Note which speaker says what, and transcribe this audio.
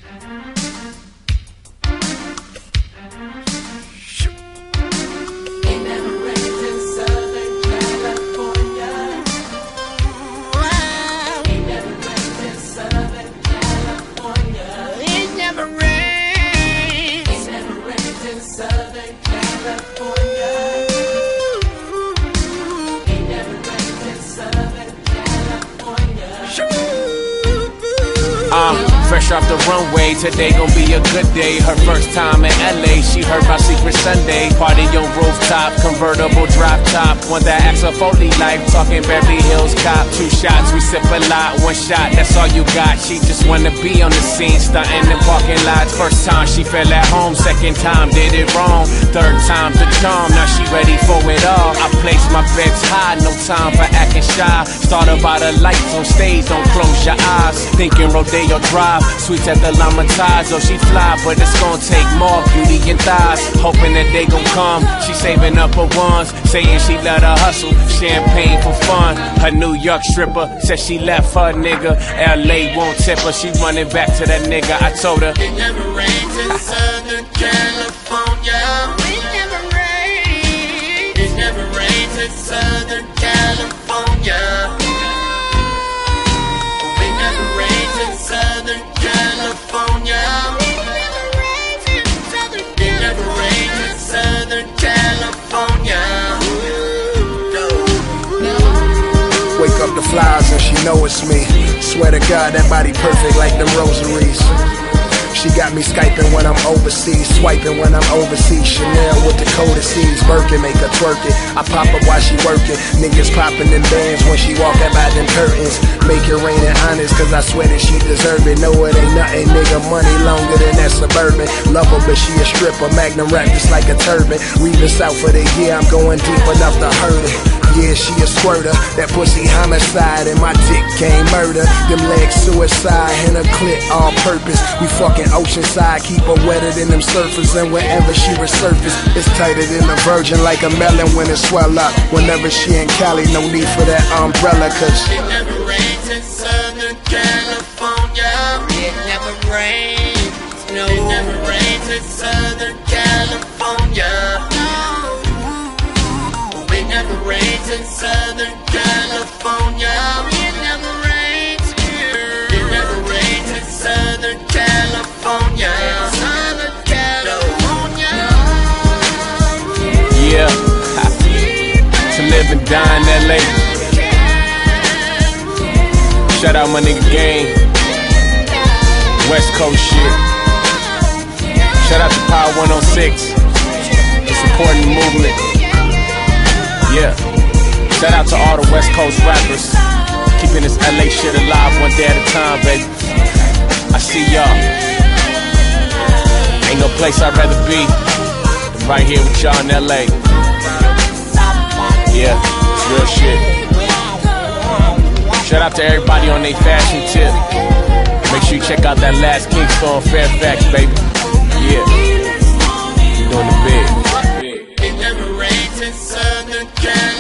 Speaker 1: Fresh off the runway, today gon' be a good day. Her first time in LA, she heard about Secret Sunday. Party on rooftop, convertible drop top. Want that Axel Foley life, talking Beverly Hills Cop. 2 shots, we sip a lot, 1 shot, that's all you got. She just wanna be on the scene, stunting in parking lots. First time she fell at home, second time did it wrong. Third time the charm, now she ready for it all. I place my bets high, no time for acting shy. Started by the lights on stage, don't close your eyes. Thinking Rodeo Drive, sweets at the Lamatazo. She fly, but it's gonna take more beauty and thighs. Hoping that they gon' come, she saving up her ones. Saying she let her hustle, champagne for fun. Her New York stripper said she left her nigga. LA won't tip her, she running back to that nigga. I told her
Speaker 2: it never rains in Southern California. It never rains. It never rains in Southern California. It never rains in Southern California. It never rains in Southern California. It never rains in Southern California.
Speaker 3: Wake up the flies and she know it's me. Swear to God, that body perfect like them rosaries. She got me Skyping when I'm overseas, swiping when I'm overseas. Chanel with the codices, Birkin make her twerk it. I pop up while she working. Niggas popping in bands when she walking by them curtains. Make it rain and honest, cause I swear that she deserve it. No, it ain't nothing, nigga, money longer than that Suburban. Love her, but she a stripper, Magnum wrap just like a turban. Reaving south for the year, I'm going deep enough to hurt it. Yeah, she a squirter, that pussy homicide, and my dick came murder. Them legs suicide, and her clit all purpose. We fucking oceanside, keep her wetter than them surfers. And whenever she resurface, it's tighter than a virgin, like a melon when it swell up. Whenever she in Cali, no need for that umbrella, cause
Speaker 2: it never rains in Southern California. It never rains, no. It never rains in Southern California. It never rains in Southern California. It never rains here. It never rains in Southern California. Southern California.
Speaker 1: yeah, to live and die in LA. Shout out my nigga Game, West Coast shit. Shout out to Power 106 for supporting the movement. Yeah, shout out to all the West Coast rappers, keeping this LA shit alive one day at a time, baby. I see y'all. Ain't no place I'd rather be than right here with y'all in LA. Yeah, it's real shit. Shout out to everybody on their fashion tip. Make sure you check out that last Kingston Fairfax, baby. Yeah, you doing the big.
Speaker 2: It never rains in Southern California.